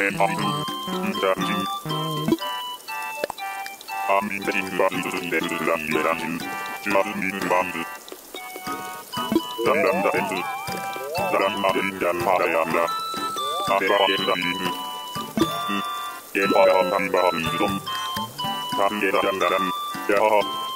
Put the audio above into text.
ンハリムジャンジンアンビンテリングアンズイレズランイレランジュジュアズミルバンズダンダンダエンズダランマデリンジャンハレヤンラアデバエンダリングゲンバヤンハンバーンズドンタンゲダジャンダランヤハハ